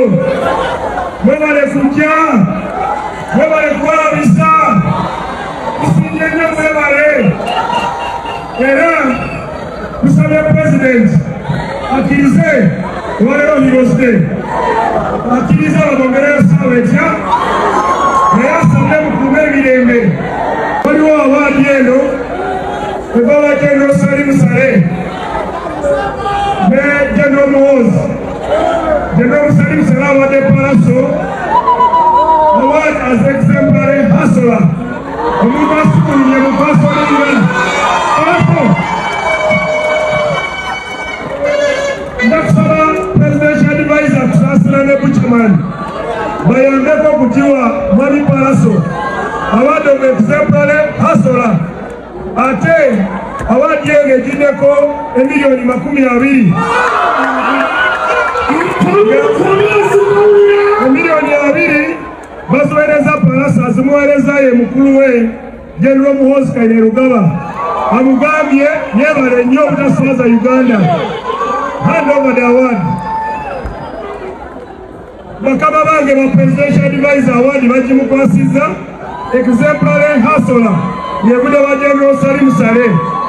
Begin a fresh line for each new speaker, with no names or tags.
mwebale kujja mwebale kuwabisa tusinye nnyo mwebale era tusabye pulezidenti akkirize olwaleero Heroes akkirize abagombereyo ssaawa etya naye asabye mukuume emirembe waliwo awaadi eno ebaba General Salim Saleh ne General Muhoozi General Salim Saleh awadde Palaso award as exemplary hustler omuntu asukuluye mu pasolera Palaso ndakusaba presidential advisor tusasira ne Buchaman bayambeko okutiwa Mwami Palaso award of exemplary hustler ate awadi eno egiddeko emiliyoni 20 emiliyoni 2 baziweereza Palaso azimuweereza ye mukulu we General Muhoozi Kainerugaba amugambye yeebale nnyo obutaswaza Uganda. Hand over the award. Bakaba bange ba presidential advisor award bagimukwasizza exemplary hustler yebude wa General Salim Saleh